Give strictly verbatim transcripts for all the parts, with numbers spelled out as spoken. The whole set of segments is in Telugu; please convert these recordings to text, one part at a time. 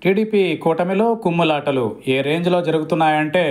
టీడీపీ కూటమిలో కుమ్ములాటలు ఏ రేంజ్లో జరుగుతున్నాయంటే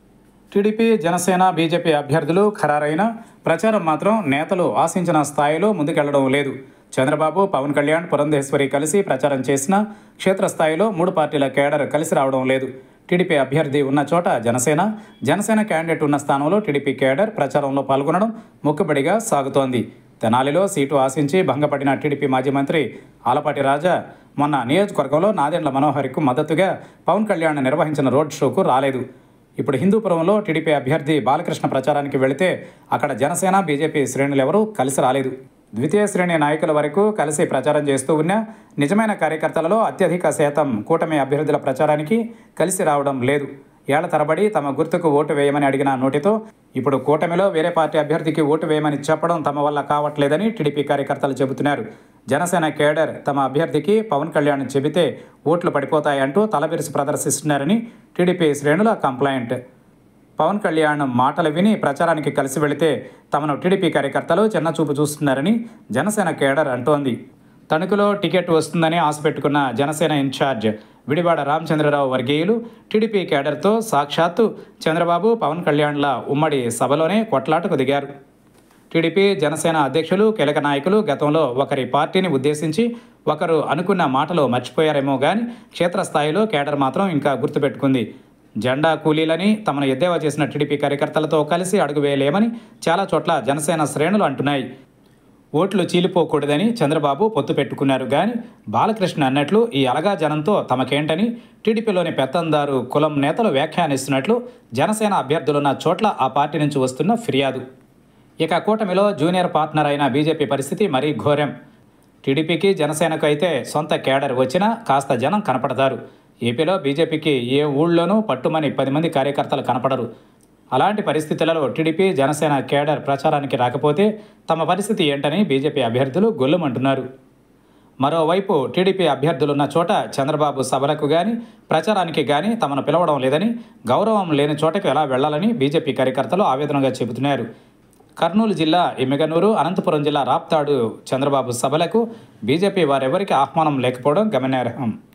టీడీపీ జనసేన బీజేపీ అభ్యర్థులు ఖరారైన ప్రచారం మాత్రం నేతలు ఆశించిన స్థాయిలో ముందుకెళ్లడం లేదు. చంద్రబాబు, పవన్ కళ్యాణ్, పురంధేశ్వరి కలిసి ప్రచారం చేసినా క్షేత్రస్థాయిలో మూడు పార్టీల కేడర్ కలిసి రావడం లేదు. టీడీపీ అభ్యర్థి ఉన్న చోట జనసేన, జనసేన క్యాండిడేట్ ఉన్న స్థానంలో టీడీపీ కేడర్ ప్రచారంలో పాల్గొనడం మొక్కుబడిగా సాగుతోంది. తెనాలిలో సీటు ఆశించి భంగపడిన టీడీపీ మాజీ మంత్రి ఆలపాటి రాజా మొన్న నియోజకవర్గంలో నాదెండ్ల మనోహర్కు మద్దతుగా పవన్ కళ్యాణ్ నిర్వహించిన రోడ్ షోకు రాలేదు. ఇప్పుడు హిందూపురంలో టీడీపీ అభ్యర్థి బాలకృష్ణ ప్రచారానికి వెళితే అక్కడ జనసేన, బీజేపీ శ్రేణులు ఎవరూ కలిసి రాలేదు. ద్వితీయ శ్రేణి నాయకుల వరకు కలిసి ప్రచారం చేస్తూ ఉన్న నిజమైన కార్యకర్తలలో అత్యధిక శాతం కూటమి అభ్యర్థుల ప్రచారానికి కలిసి రావడం లేదు. ఏళ్ల తరబడి తమ గుర్తుకు ఓటు వేయమని అడిగిన నోటితో ఇప్పుడు కూటమిలో వేరే పార్టీ అభ్యర్థికి ఓటు వేయమని చెప్పడం తమ వల్ల కావట్లేదని టీడీపీ కార్యకర్తలు చెబుతున్నారు. జనసేన కేడర్ తమ అభ్యర్థికి పవన్ కళ్యాణ్ చెబితే ఓట్లు పడిపోతాయంటూ తలబిరుసు ప్రదర్శిస్తున్నారని టీడీపీ శ్రేణుల కంప్లైంట్. పవన్ కళ్యాణ్ మాటలు విని ప్రచారానికి కలిసి వెళితే తమను టీడీపీ కార్యకర్తలు చిన్నచూపు చూస్తున్నారని జనసేన కేడర్ అంటోంది. తణుకులో టికెట్ వస్తుందని ఆశ పెట్టుకున్న జనసేన ఇన్ఛార్జ్ విడివాడ రామచంద్రరావు వర్గీయులు టీడీపీ కేడర్తో సాక్షాత్తు చంద్రబాబు, పవన్ కళ్యాణ్ల ఉమ్మడి సభలోనే కొట్లాటకు దిగారు. టీడీపీ జనసేన అధ్యక్షులు, కీలక నాయకులు గతంలో ఒకరి పార్టీని ఉద్దేశించి ఒకరు అనుకున్న మాటలు మర్చిపోయారేమో కానీ క్షేత్రస్థాయిలో కేడర్ మాత్రం ఇంకా గుర్తుపెట్టుకుంది. జెండా కూలీలని తమను ఎద్దేవా చేసిన టీడీపీ కార్యకర్తలతో కలిసి అడుగు వేయలేమని చాలా చోట్ల జనసేన శ్రేణులు అంటున్నాయి. ఓట్లు చీలిపోకూడదని చంద్రబాబు పొత్తు పెట్టుకున్నారు కానీ బాలకృష్ణ అన్నట్లు ఈ అలగా జనంతో తమకేంటని టీడీపీలోని పెత్తందారు కులం నేతలు వ్యాఖ్యానిస్తున్నట్లు జనసేన అభ్యర్థులున్న చోట్ల ఆ పార్టీ నుంచి వస్తున్న ఫిర్యాదు. ఇక కూటమిలో జూనియర్ పార్ట్నర్ అయిన బీజేపీ పరిస్థితి మరీ ఘోరం. టీడీపీకి, జనసేనకు అయితే సొంత కేడర్ వచ్చినా కాస్త జనం కనపడతారు. ఏపీలో బీజేపీకి ఏ ఊళ్ళోనూ పట్టుమని పది మంది కార్యకర్తలు కనపడరు. అలాంటి పరిస్థితులలో టీడీపీ, జనసేన కేడర్ ప్రచారానికి రాకపోతే తమ పరిస్థితి ఏంటని బీజేపీ అభ్యర్థులు గొల్లుమంటున్నారు. మరోవైపు టీడీపీ అభ్యర్థులున్న చోట చంద్రబాబు సభలకు కానీ ప్రచారానికి కానీ తమను పిలవడం లేదని, గౌరవం లేని చోటకు ఎలా వెళ్లాలని బీజేపీ కార్యకర్తలు ఆవేదనగా చెబుతున్నారు. కర్నూలు జిల్లా ఎమ్మిగనూరు, అనంతపురం జిల్లా రాప్తాడు చంద్రబాబు సభలకు బీజేపీ వారెవరికి ఆహ్వానం లేకపోవడం గమనార్హం.